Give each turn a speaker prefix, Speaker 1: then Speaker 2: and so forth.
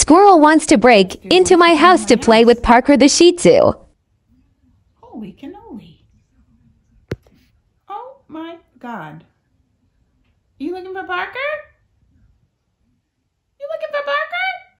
Speaker 1: Squirrel wants to break into my house to play with Parker the Shih Tzu.
Speaker 2: Holy cannoli. Oh my God. You looking for Parker?